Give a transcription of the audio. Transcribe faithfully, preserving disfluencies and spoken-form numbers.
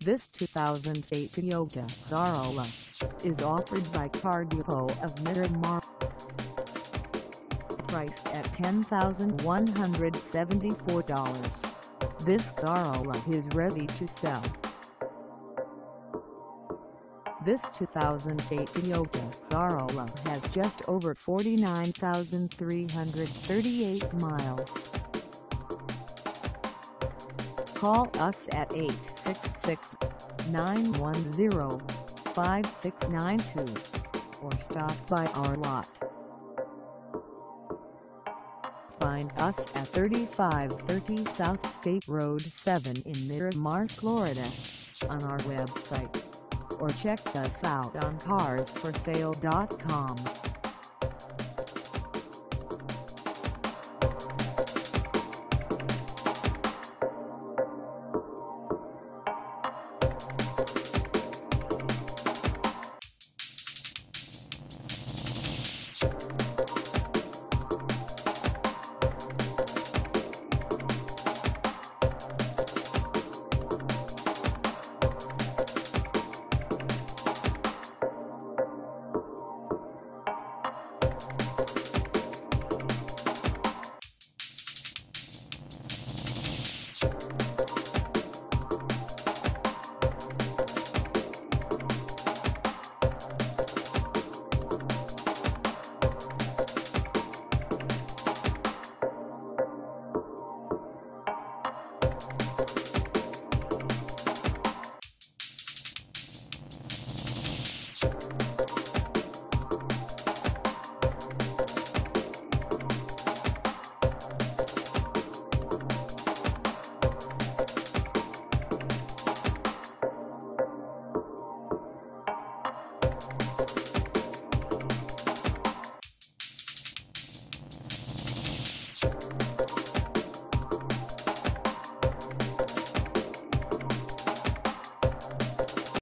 This two thousand eight Toyota Corolla is offered by Car Depot of Miramar. Priced at ten thousand one hundred seventy-four dollars, this Corolla is ready to sell. This two thousand eight Toyota Corolla has just over forty-nine thousand three hundred thirty-eight miles. Call us at eight six six, nine one zero, five six nine two or stop by our lot. Find us at thirty-five thirty South State Road seven in Miramar, Florida, on our website, or check us out on cars for sale dot com. You